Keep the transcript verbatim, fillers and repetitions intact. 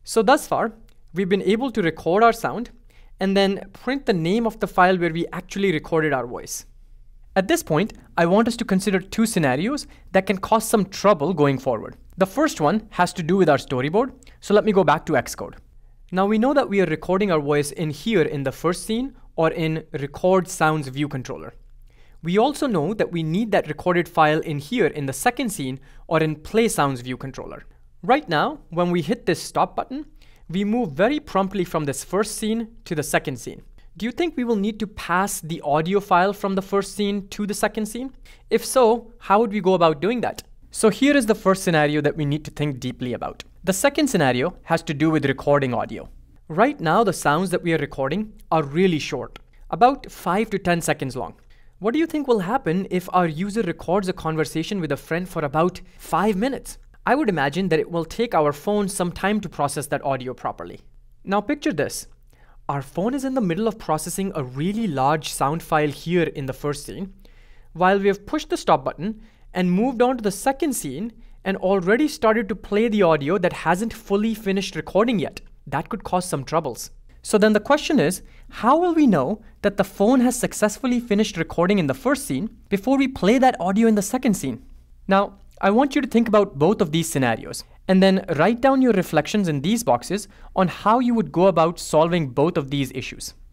So thus far, we've been able to record our sound and then print the name of the file where we actually recorded our voice. At this point, I want us to consider two scenarios that can cause some trouble going forward. The first one has to do with our storyboard, so let me go back to Xcode. Now we know that we are recording our voice in here in the first scene or in Record Sounds View Controller. We also know that we need that recorded file in here in the second scene or in Play Sounds View Controller. Right now, when we hit this stop button, we move very promptly from this first scene to the second scene. Do you think we will need to pass the audio file from the first scene to the second scene? If so, how would we go about doing that? So here is the first scenario that we need to think deeply about. The second scenario has to do with recording audio. Right now, the sounds that we are recording are really short, about five to ten seconds long. What do you think will happen if our user records a conversation with a friend for about five minutes? I would imagine that it will take our phone some time to process that audio properly. Now picture this. Our phone is in the middle of processing a really large sound file here in the first scene, while we have pushed the stop button and moved on to the second scene and already started to play the audio that hasn't fully finished recording yet. That could cause some troubles. So then the question is, how will we know that the phone has successfully finished recording in the first scene before we play that audio in the second scene? Now, I want you to think about both of these scenarios and then write down your reflections in these boxes on how you would go about solving both of these issues.